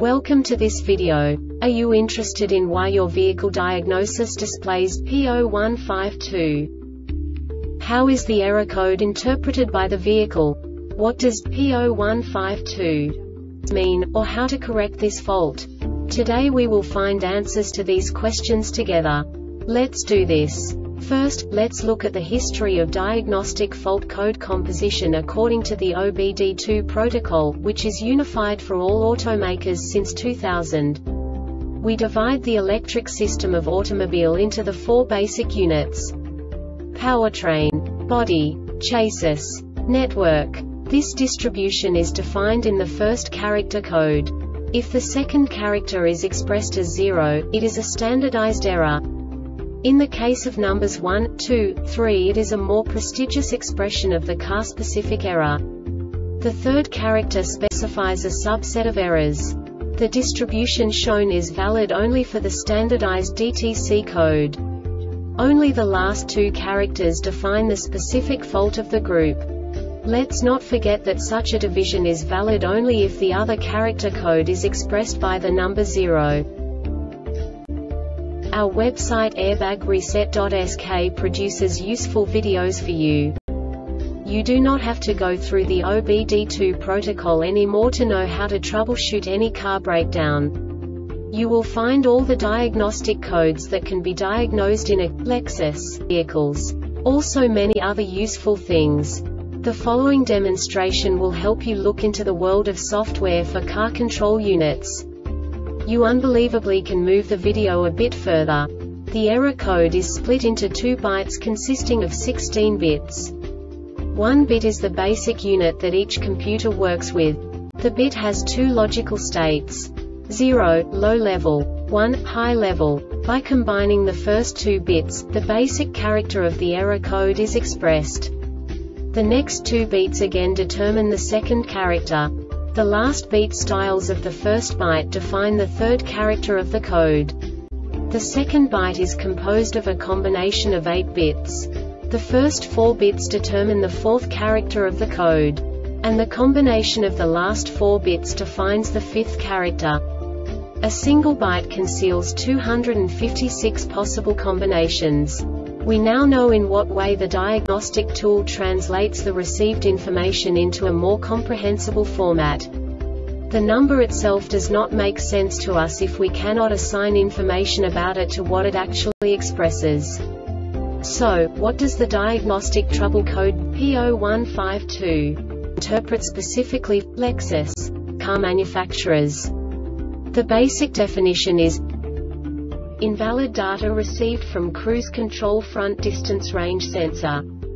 Welcome to this video. Are you interested in why your vehicle diagnosis displays P0152? How is the error code interpreted by the vehicle? What does P0152 mean, or how to correct this fault? Today we will find answers to these questions together. Let's do this. First, let's look at the history of diagnostic fault code composition according to the OBD2 protocol, which is unified for all automakers since 2000. We divide the electric system of automobile into the four basic units: powertrain, body, chassis, network. This distribution is defined in the first character code. If the second character is expressed as 0, it is a standardized error. In the case of numbers 1, 2, 3, it is a more prestigious expression of the car-specific error. The third character specifies a subset of errors. The distribution shown is valid only for the standardized DTC code. Only the last two characters define the specific fault of the group. Let's not forget that such a division is valid only if the other character code is expressed by the number 0. Our website airbagreset.sk produces useful videos for you. You do not have to go through the OBD2 protocol anymore to know how to troubleshoot any car breakdown. You will find all the diagnostic codes that can be diagnosed in a Lexus vehicles. Also many other useful things. The following demonstration will help you look into the world of software for car control units. You unbelievably can move the video a bit further. The error code is split into 2 bytes consisting of 16 bits. 1 bit is the basic unit that each computer works with. The bit has 2 logical states: 0, low level, 1, high level. By combining the first 2 bits, the basic character of the error code is expressed. The next 2 beats again determine the second character. The last beat styles of the first byte define the third character of the code. The second byte is composed of a combination of 8 bits. The first 4 bits determine the fourth character of the code. And the combination of the last 4 bits defines the fifth character. A single byte conceals 256 possible combinations. We now know in what way the diagnostic tool translates the received information into a more comprehensible format. The number itself does not make sense to us if we cannot assign information about it to what it actually expresses. So, what does the diagnostic trouble code P0152 interpret specifically for Lexus car manufacturers? The basic definition is invalid data received from cruise control front distance range sensor.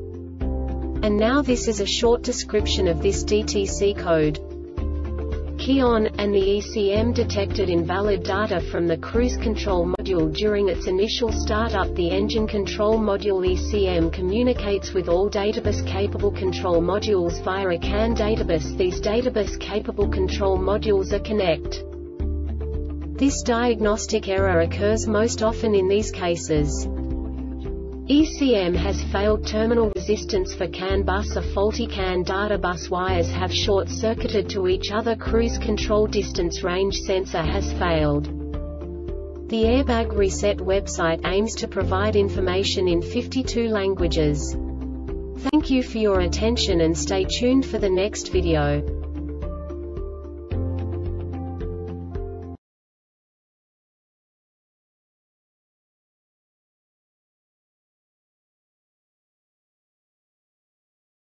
And now this is a short description of this DTC code. Key on, and the ECM detected invalid data from the cruise control module during its initial startup. The engine control module ECM communicates with all databus-capable control modules via a CAN databus. These databus-capable control modules are connect. This diagnostic error occurs most often in these cases: ECM has failed terminal resistance for CAN bus, a faulty CAN data bus wires have short-circuited to each other, cruise control distance range sensor has failed. The Airbag Reset website aims to provide information in 52 languages. Thank you for your attention and stay tuned for the next video.